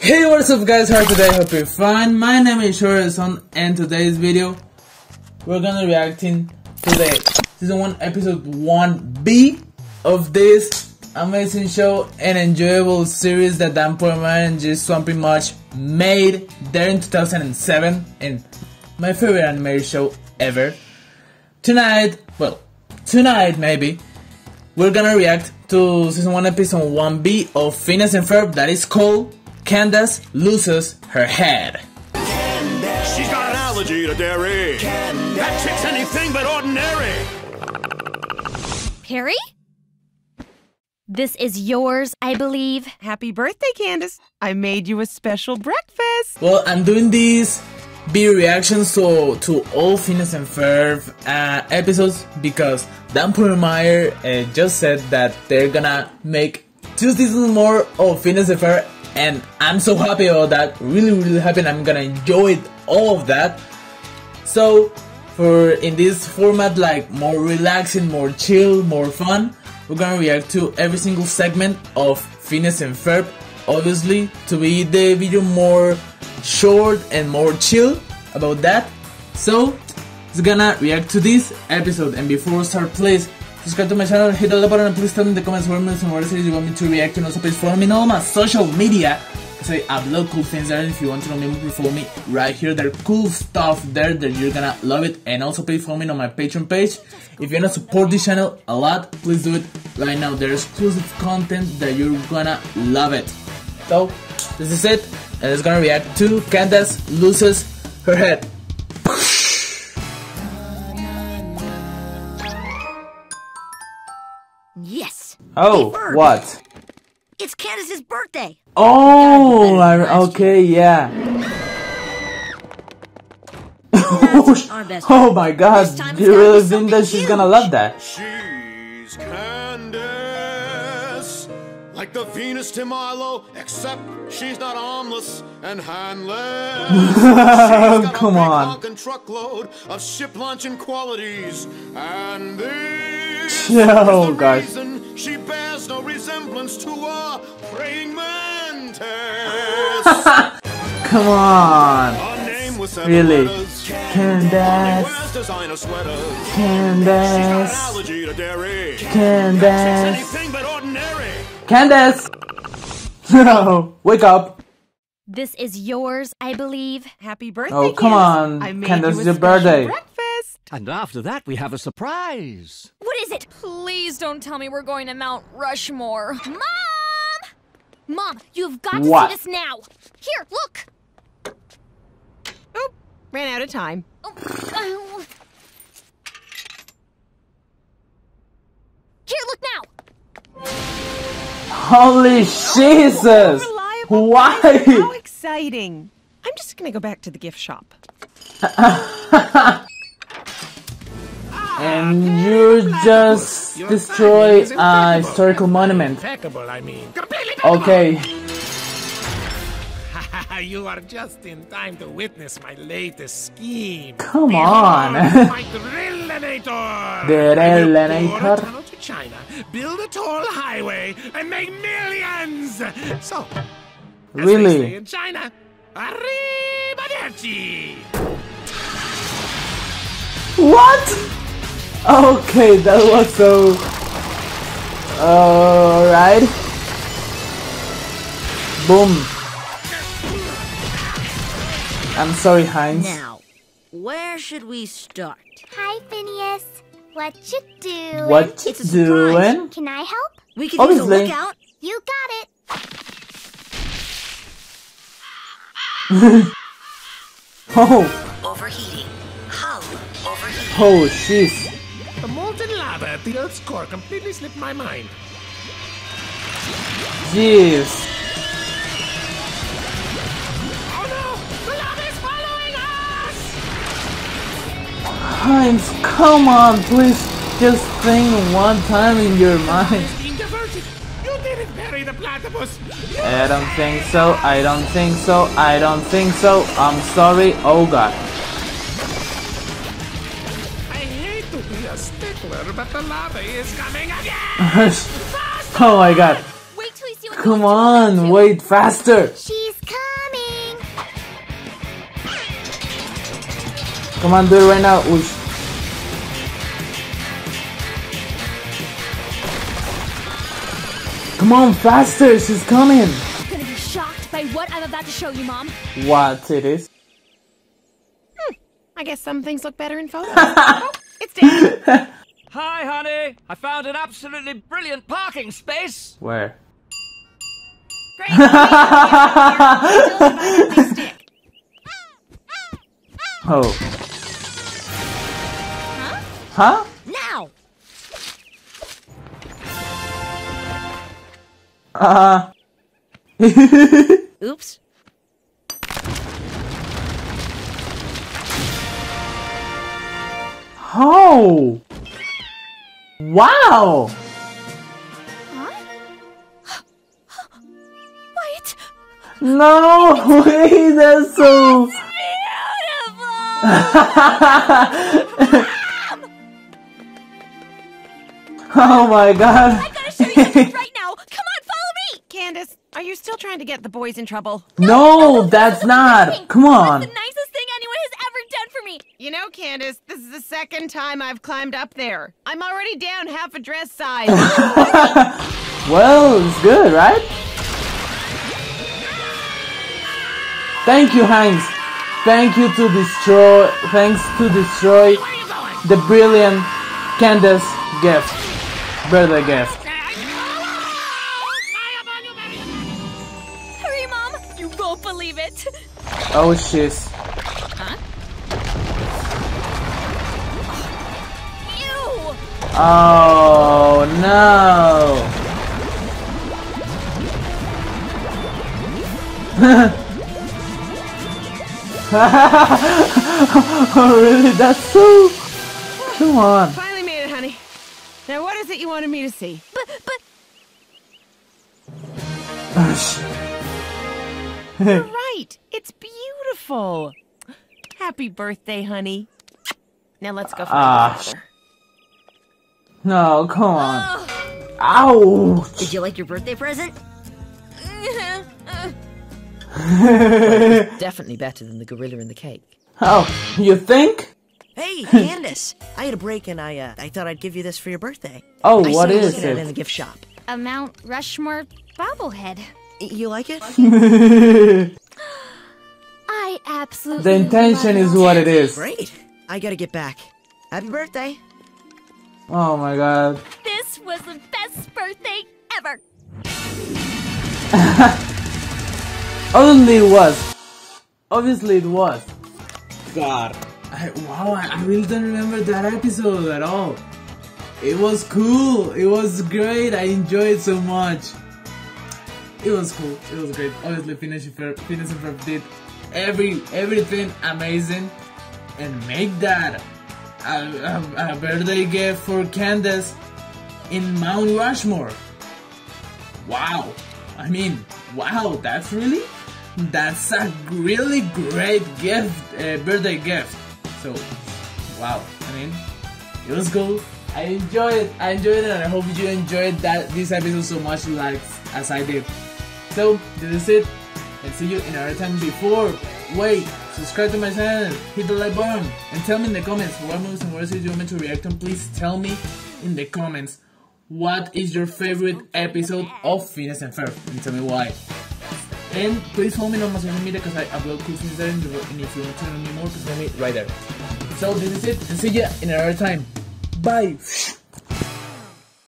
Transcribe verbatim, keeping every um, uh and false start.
Hey, what's up guys, how are you today? Hope you're fine. My name is Shorason, and today's video we're gonna reacting to the season one episode one B of this amazing show and enjoyable series that Dan Portman and G Swampy Much made there in two thousand seven, and my favorite animated show ever. Tonight, well, tonight maybe, we're gonna react to season one episode one B of Phineas and Ferb that is called Candace Loses Her Head. Candace. She's got an allergy to dairy. Candace. That chick's anything but ordinary. Perry? This is yours, I believe. Happy birthday, Candace. I made you a special breakfast. Well, I'm doing these B reactions to, to all Phineas and Ferb uh, episodes because Dan Portmeyer uh, just said that they're gonna make two seasons more of Phineas and Ferb, and I'm so happy about that. Really, really happy, and I'm gonna enjoy all of that. So, for in this format, like more relaxing, more chill, more fun, we're gonna react to every single segment of Phineas and Ferb. Obviously, to be the video more short and more chill about that. So, it's gonna react to this episode. And before we start, please subscribe to my channel, hit the like button, and please tell me in the comments what more series you want me to react to. And also please follow me on all my social media, because I upload cool things there. And if you want to know me more, follow me right here. There's cool stuff there that you're gonna love it. And also please follow me on my Patreon page. If you wanna support this channel a lot, please do it right now. There's exclusive content that you're gonna love it. So, this is it. And it's gonna react to Candace Loses Her Head. Yes. Oh, Hey, what? It's Candace's birthday. Oh, I, okay, yeah. Our best Oh my god, This time do it's you gotta really be think that something she's gonna huge. love that? She's Candace, like the Venus de Milo, except she's not armless and handless. She's got Come a big on. honkin' truckload of ship launching qualities, and this Yo, is the guys. reason she bears no resemblance to a praying mantis. Come on. Her name was seven Really? letters. Candace. Wears designer sweaters. Candace. She's got allergy to dairy. Candace. Anything but ordinary. Candace! No, wake up. This is yours, I believe. Happy birthday, Oh, come Candace. on, I made Candace, you a your special birthday. breakfast. And after that, we have a surprise. What is it? Please don't tell me we're going to Mount Rushmore. Mom! Mom, you've got to What? see this now. Here, look. Oh, ran out of time. Oh, oh. Here, look now. Holy Jesus! Reliable. Why? How exciting. I'm just gonna go back to the gift shop. And you just destroy a historical monument. Impeccable, I mean. Okay. You are just in time to witness my latest scheme. Come on. Behold, my Drillinator! The I will bore a Drillinator? tunnel to China, build a toll highway, and make millions! So, as Really? they say in China, arrivederci! What? Okay, that was so... Alright. Boom. I'm sorry, Heinz. Now, where should we start? Hi, Phineas. What you doing? What you It's a surprise. doing? Can I help? We could Obviously. use a lookout. You got it. Oh, Overheating. Hull overheating. oh, jeez. The molten lava at the Earth's core completely slipped my mind. Jeez. Oh no! The lava is following us! Heinz, come on, please just think one time in your mind. It's being diverted! You didn't bury the platypus! I don't think so, I don't think so, I don't think so. I'm sorry, oh god. I hate to be a stickler, but the lava is coming again! Oh my god. Wait till you see what Come on, wait faster. She's coming. Come on, do it right now. Oosh. Come on, faster! She's coming! You're gonna be shocked by what I'm about to show you, Mom. What it is? Hmm. I guess some things look better in photos. Oh, it's Dan. Hi, honey. I found an absolutely brilliant parking space. Where? Great. Still a stick. Oh. Huh? Huh? Now! Uh. Oops. Oh! Wow! Huh? Wyatt! No way! That's so Beautiful! Oh my god! I gotta show you something right now! Come on, follow me! Candace, are you still trying to get the boys in trouble? No, that's not! Come on! That's the nicest thing anyone has ever done for me! You know, Candace, this is the second time I've climbed up there. I'm already down half a dress size. Well, it's good, right? Thank you, Hanks. Thank you to destroy. Thanks to destroy the brilliant Candace gift, birthday gift. Hurry, Mom! You won't believe it! Oh, shiz. Huh? Ew! Oh no! Oh really? That's so... Come on. Finally made it, honey. Now what is it you wanted me to see? But, but... You're right. It's beautiful. Happy birthday, honey. Now let's go find Ah, your father. No, come on. Ugh. Ouch! Did you like your birthday present? Definitely better than the gorilla and the cake. Oh, you think? Hey, Candace! I had a break and I uh, I thought I'd give you this for your birthday. Oh, I what saw you is looking at it in the it? gift shop. A Mount Rushmore bobblehead. Y- You like it? I absolutely The intention love is what it is. Great. I gotta get back. Happy birthday. Oh my god. This was the best birthday ever! Obviously it was. Obviously it was. God. I, wow, I, I really don't remember that episode at all. It was cool. It was great. I enjoyed it so much. It was cool. It was great. Obviously, Phineas and Ferb, Phineas and Ferb did every everything amazing, and make that a, a, a birthday gift for Candace in Mount Rushmore. Wow. I mean, wow. That's really, that's a really great gift, uh, birthday gift. So, wow. I mean, it was cool. I enjoyed it. I enjoyed it, and I hope you enjoyed that this episode so much like as I did. So, this is it. And see you in another time. Before, wait, subscribe to my channel, hit the like button, and tell me in the comments what movies and what series you want me to react on. Please tell me in the comments what is your favorite episode of Phineas and Ferb, and tell me why. And please follow me on my social media because I upload cool things there, and if you want to know me more, please follow me right there. So this is it, and see ya in another time. Bye!